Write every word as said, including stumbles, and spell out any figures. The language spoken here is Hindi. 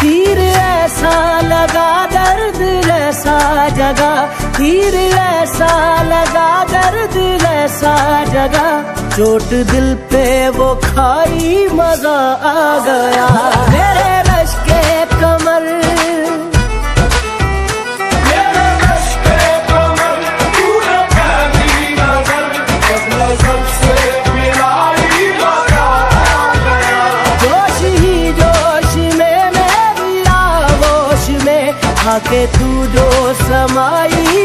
तीर ऐसा लगा दर्द ऐसा जगा, तीर ऐसा लगा दर्द ऐसा जगा, चोट दिल पे वो खाई मजा आ गया। मेरे रश के कमर, मेरे रश के कमर पूरा फैली नजर, जब नजर से मिलाई मजा आ गया। जोश ही जोश में मेरी आगोश में आके तू जो समाई